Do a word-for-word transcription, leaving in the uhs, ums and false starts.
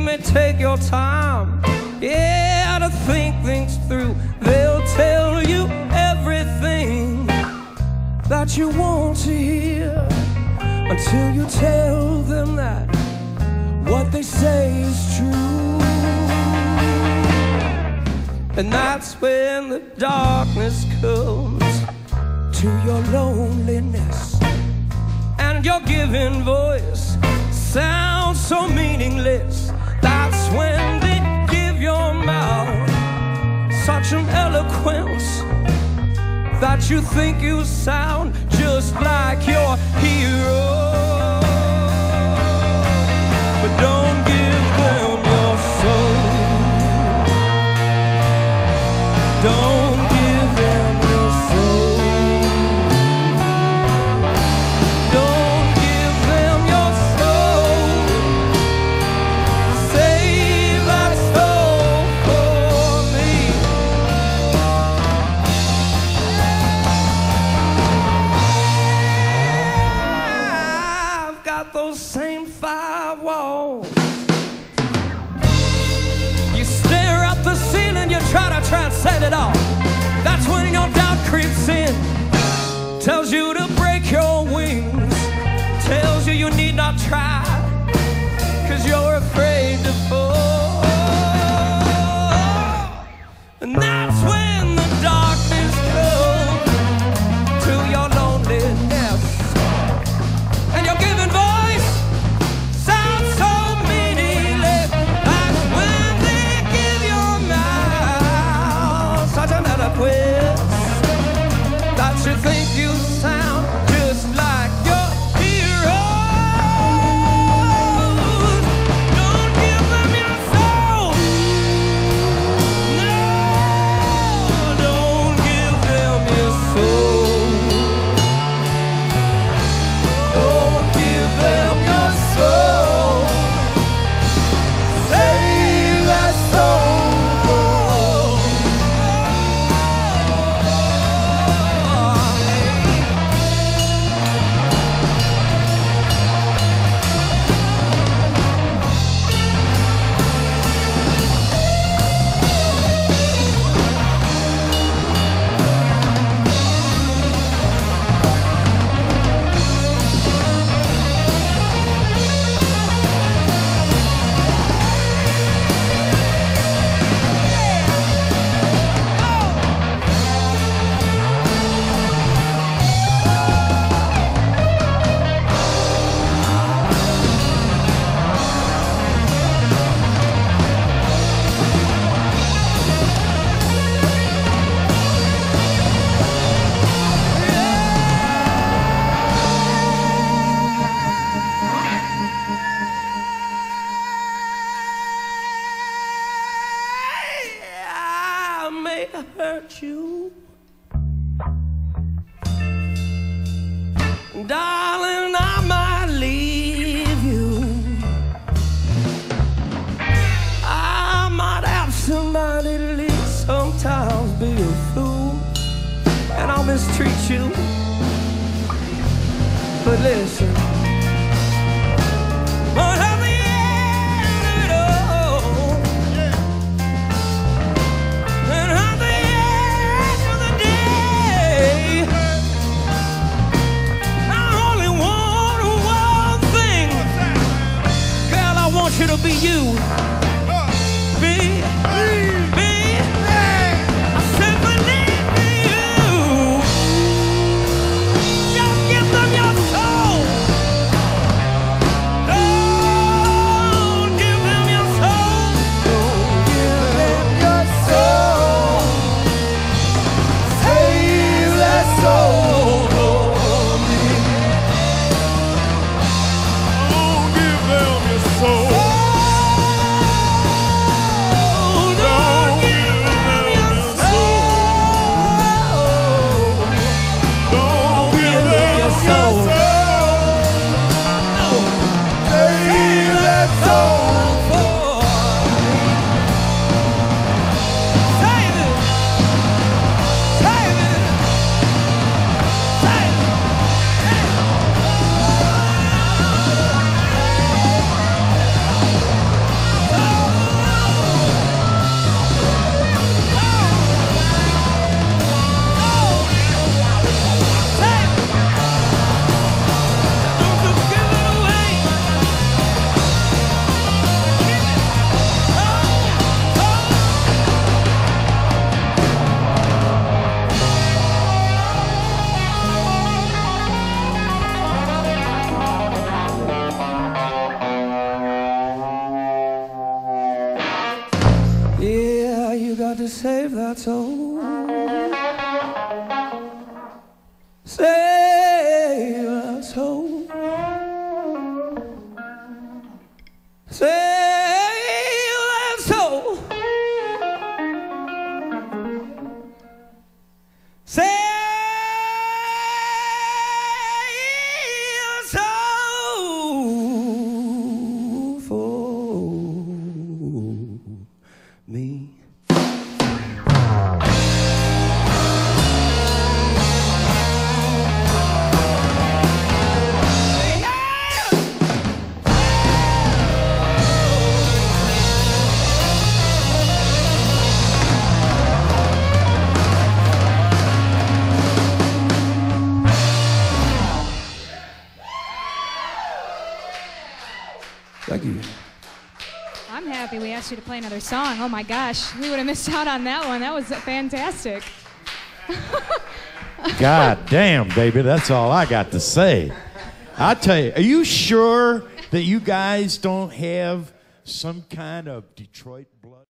may take your time, yeah, to think things through. They'll tell you everything that you want to hear, until you tell them that what they say is true. And that's when the darkness comes to your loneliness, and your given voice sounds so meaningless. That's when they give your mouth such an eloquence that you think you sound just like your hero. But don't give them your soul. Don't give them your soul. Don't give them your soul. Save that soul for me. I've got those same five walls. You stare at the ceiling, you try to transcend it all. That's when your doubt creeps in, tells you to break your wings, tells you you need not try, 'cause you're afraid to fall. And that's when the darkness comes to your loneliness, and your given voice sounds so meaningless. That's when they give your mouth such an eloquence that you think you sound just like your heroes. Don't give them your soul. No, don't give them your soul. Don't give them your soul. Save that soul for I may hurt you, darling, I might leave you. I might absolutely sometimes be a fool, and I'll mistreat you. But listen, but at the end of it all, and at the end of the day, I only want one thing. Girl, I want you to be you. Be, be, I said believe me, you. Just give them your soul. you got to save that soul. Save that soul. Save that soul. Save that soul for me. Thank you. I'm happy we asked you to play another song. Oh my gosh, we would have missed out on that one. That was fantastic. God damn, baby, that's all I got to say. I tell you, are you sure that you guys don't have some kind of Detroit blood?